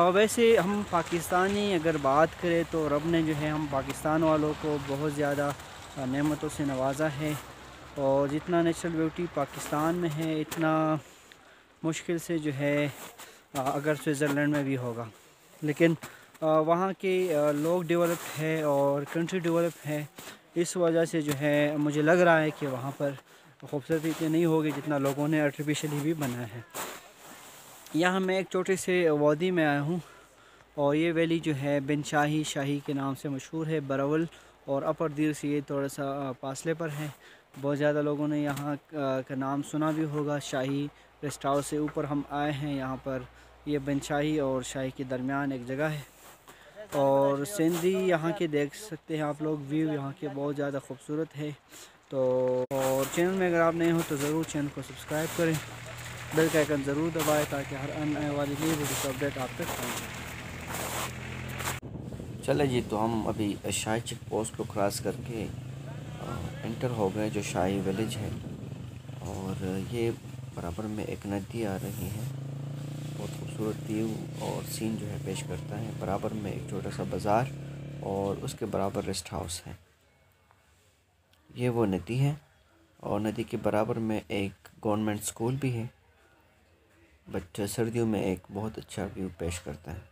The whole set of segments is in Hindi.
वैसे हम पाकिस्तानी अगर बात करें तो रब ने जो है हम पाकिस्तान वालों को बहुत ज़्यादा नेमतों से नवाजा है। और जितना नेचुरल ब्यूटी पाकिस्तान में है इतना मुश्किल से जो है अगर स्विट्ज़रलैंड में भी होगा। लेकिन वहाँ के लोग डेवलप्ड है और कंट्री डेवलप है, इस वजह से जो है मुझे लग रहा है कि वहाँ पर खूबसूरती इतनी नहीं होगी जितना लोगों ने आर्टिफिशियली भी बनाया है। यहाँ मैं एक छोटे से वादी में आया हूँ और ये वैली जो है बिन शाही के नाम से मशहूर है। बरावल और अपर दीर से ये थोड़ा सा फासले पर है। बहुत ज़्यादा लोगों ने यहाँ का नाम सुना भी होगा। शाही रेस्ट हाउस से ऊपर हम आए हैं। यहाँ पर ये बिन शाही और शाही के दरमियान एक जगह है और सिंधी यहाँ के देख सकते हैं आप लोग। व्यू यहाँ के बहुत ज़्यादा खूबसूरत है। तो और चैनल में अगर आप नए हो तो ज़रूर चैनल को सब्सक्राइब करें, बेल का आइकन ज़रूर दबाएं ताकि हर आने वाली नई वीडियो का अपडेट आप तक पहुँचे। चले जी, तो हम अभी शाही चेक पोस्ट को क्रॉस करके एंटर हो गए जो शाही विलेज है। और ये बराबर में एक नदी आ रही है, बहुत खूबसूरत व्यू और सीन जो है पेश करता है। बराबर में एक छोटा सा बाज़ार और उसके बराबर रेस्ट हाउस है। ये वो नदी है और नदी के बराबर में एक गवर्नमेंट स्कूल भी है, बट सर्दियों में एक बहुत अच्छा व्यू पेश करता है।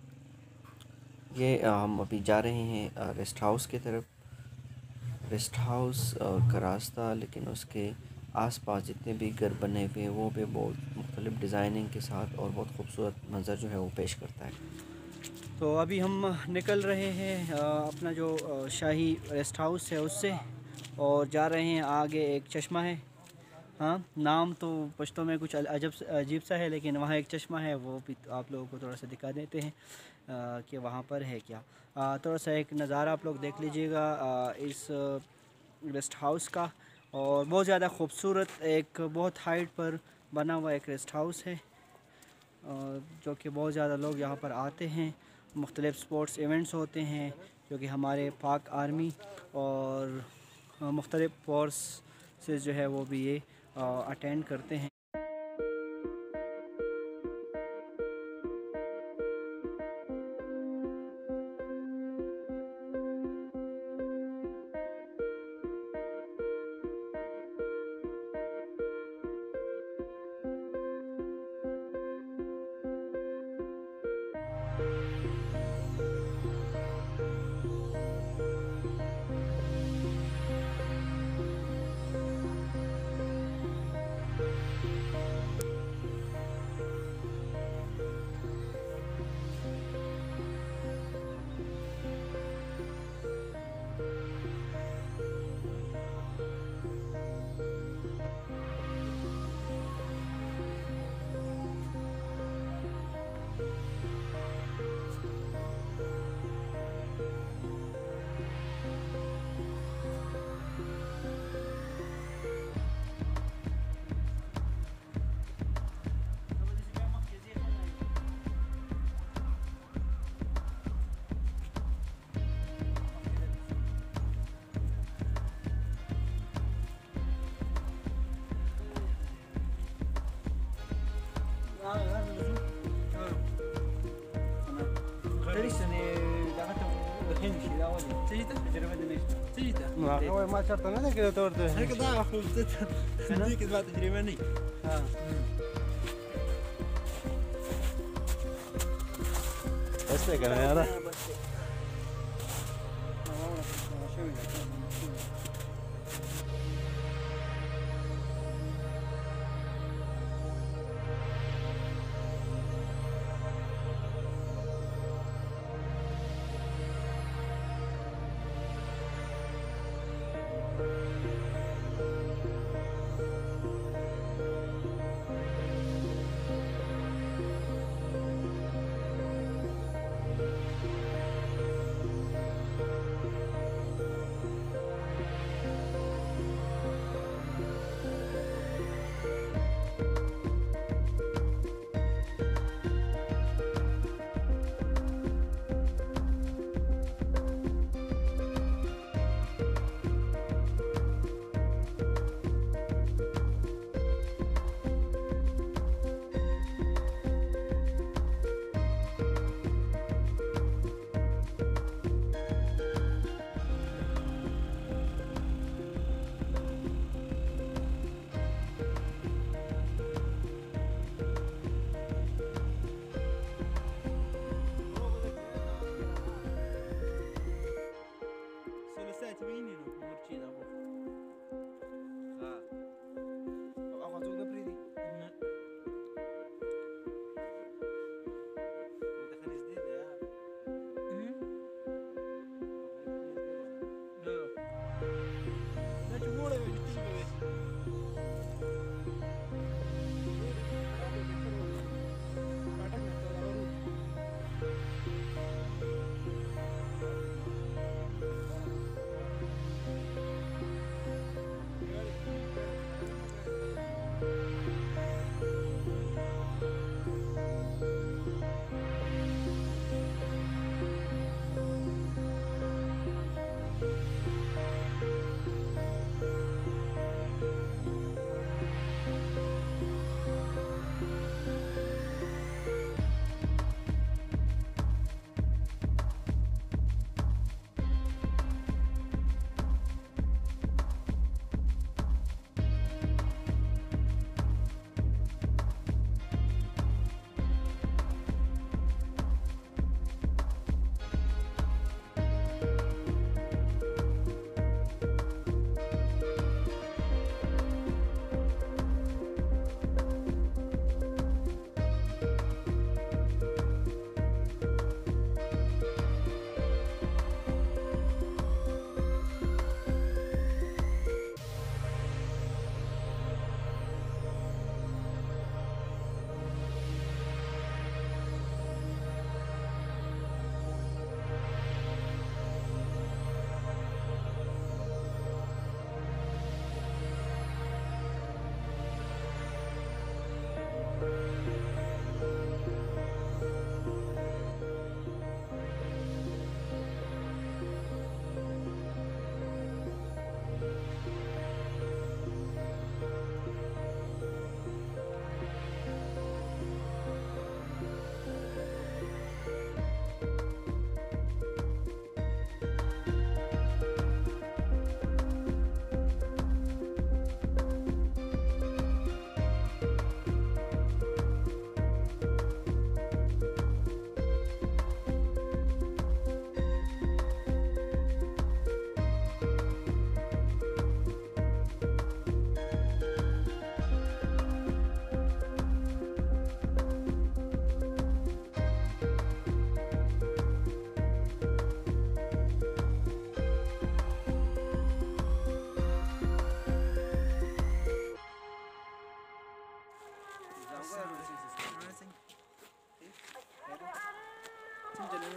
ये हम अभी जा रहे हैं रेस्ट हाउस की तरफ। रेस्ट हाउस का रास्ता, लेकिन उसके आसपास जितने भी घर बने हुए हैं वो भी बहुत मुख्तलिफ़ डिज़ाइनिंग के साथ और बहुत खूबसूरत मंज़र जो है वो पेश करता है। तो अभी हम निकल रहे हैं अपना जो शाही रेस्ट हाउस है उससे और जा रहे हैं आगे। एक चश्मा है, हाँ नाम तो पश्तो में कुछ अजीब सा है, लेकिन वहाँ एक चश्मा है, वो भी आप लोगों को थोड़ा सा दिखा देते हैं कि वहाँ पर है क्या। थोड़ा सा एक नज़ारा आप लोग देख लीजिएगा इस रेस्ट हाउस का। और बहुत ज़्यादा खूबसूरत एक बहुत हाइट पर बना हुआ एक रेस्ट हाउस है जो कि बहुत ज़्यादा लोग यहाँ पर आते हैं। मुख्तलिफ़ स्पोर्ट्स इवेंट्स होते हैं जो कि हमारे पाक आर्मी और मुख्तलिफ़ फोर्स से जो है वो भी ये अटेंड करते हैं। ما شرط انا كذا تورده هيك ضاع خلصت هذيك ما تجري مني بس لك انا هذا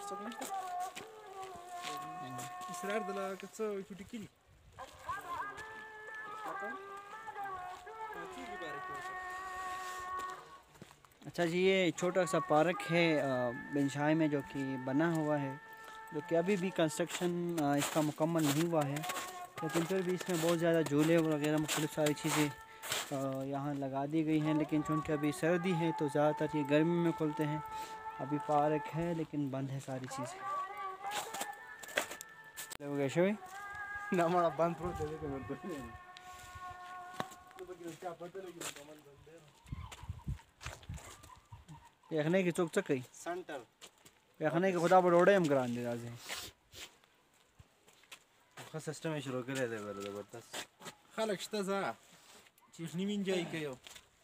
څوک نشته اصرار د لا که څه چوټي کړي अच्छा जी, ये छोटा सा पार्क है बिनशाई में जो कि बना हुआ है, जो कि अभी भी कंस्ट्रक्शन इसका मुकम्मल नहीं हुआ है, लेकिन फिर भी इसमें बहुत ज़्यादा झूले वगैरह मुख्तलिफ़ सारी चीज़ें यहाँ लगा दी गई हैं। लेकिन चूँकि अभी सर्दी है तो ज़्यादातर ये गर्मी में खुलते हैं। अभी पार्क है लेकिन बंद है सारी चीज़ें। कैसे भाई ना हमारा बंद प्रोत है लेकिन मेरे को नहीं तो बल्कि क्या पता लगी कमल बंद है देखने की चुक चक गई सेंटर देखने के खुदा बड़ोड़े हम करान दे राजे خو سیستم شروع کړی دی ور زبردست خلک شته ځه چې نیمه انجوای کوي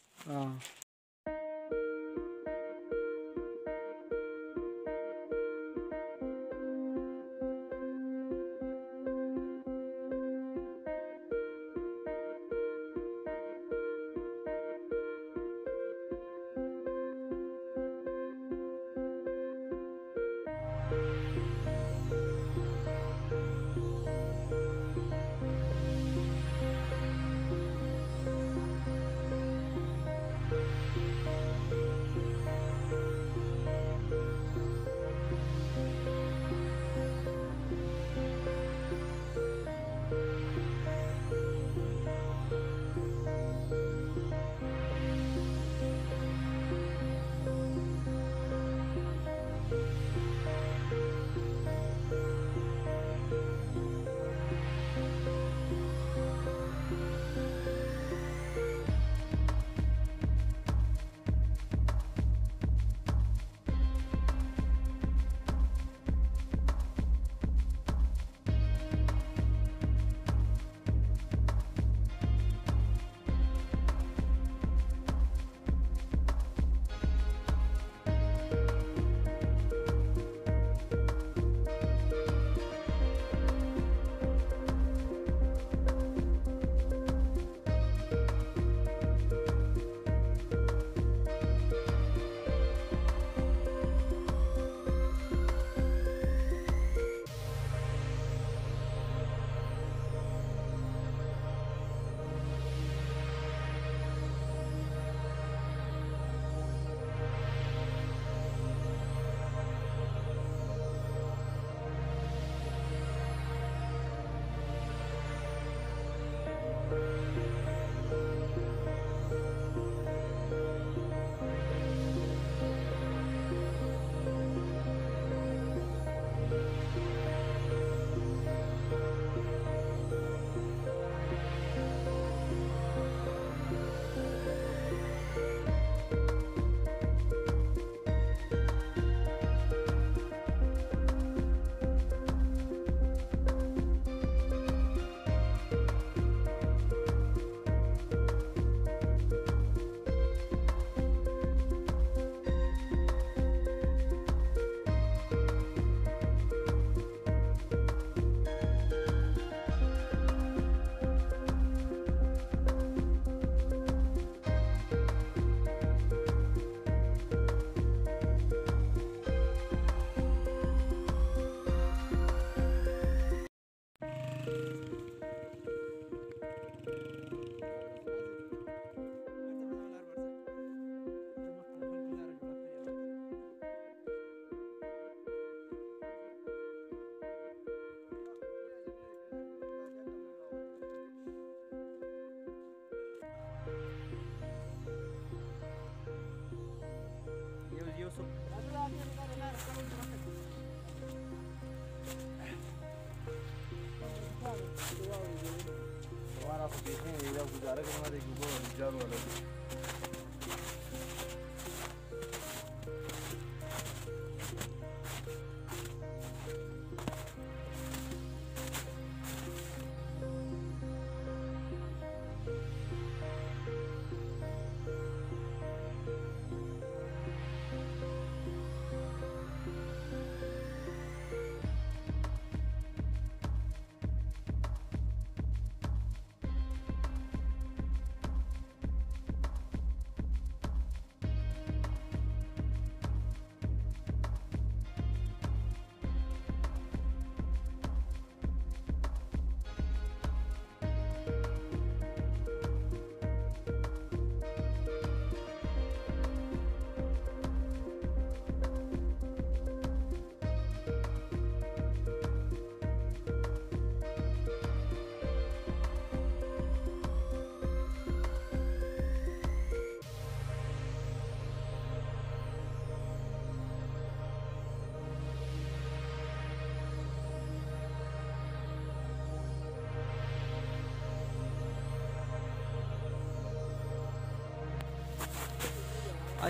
हमारा आप देखें ये गुजारा करना देखिए वो जार वाला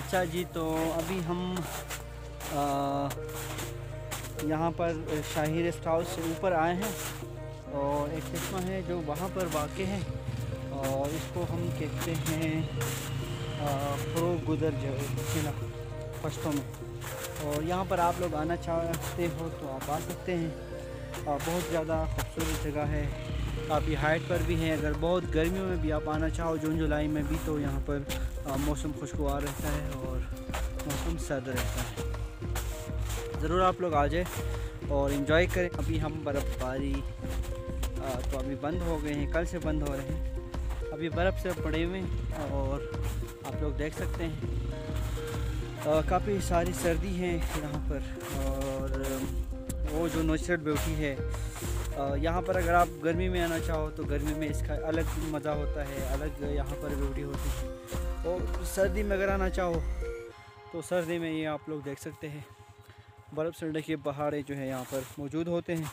अच्छा जी, तो अभी हम यहाँ पर शाही रेस्ट हाउस से ऊपर आए हैं और एक चश्मा है जो वहाँ पर वाक़ है और इसको हम कहते हैं फ़रो गुदर जो है पश्तों में। और यहाँ पर आप लोग आना चाहते हो तो आप आ सकते हैं। बहुत ज़्यादा खूबसूरत जगह है, काफ़ी हाइट पर भी है। अगर बहुत गर्मियों में भी आप आना चाहो जून जुलाई में भी, तो यहाँ पर मौसम खुशगवार रहता है और मौसम सर्द रहता है। ज़रूर आप लोग आ जाए और इन्जॉय करें। अभी हम बर्फ़बारी तो अभी बंद हो गए हैं, कल से बंद हो रहे हैं। अभी बर्फ़ से पड़े हुए हैं और आप लोग देख सकते हैं काफ़ी सारी सर्दी है यहाँ पर। और वो जो नेचुरल ब्यूटी है यहाँ पर, अगर आप गर्मी में आना चाहो तो गर्मी में इसका अलग मज़ा होता है, अलग यहाँ पर ब्यूटी होती है। और सर्दी में अगर आना चाहो तो सर्दी में ये आप लोग देख सकते हैं बर्फ़ से ढके पहाड़े जो है यहाँ पर मौजूद होते हैं।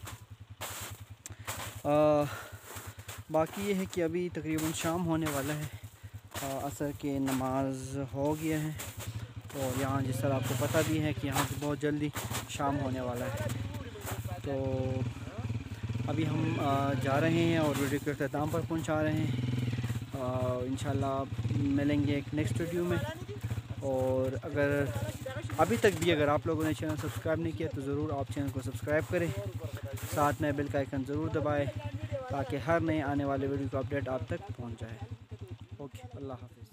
बाकी ये है कि अभी तकरीबन शाम होने वाला है, असर की नमाज हो गया है और यहाँ जिस तरह आपको पता भी है कि यहाँ से बहुत जल्दी शाम होने वाला है। तो अभी हम जा रहे हैं और वीडियो के अख्ताम पर पहुँचा रहे हैं। इंशाल्लाह मिलेंगे एक नेक्स्ट वीडियो में। और अगर अभी तक भी अगर आप लोगों ने चैनल सब्सक्राइब नहीं किया तो ज़रूर आप चैनल को सब्सक्राइब करें, साथ में बेल का आइकन ज़रूर दबाएं ताकि हर नए आने वाले वीडियो का अपडेट आप तक पहुंच जाए। ओके, अल्लाह हाफ़िज़।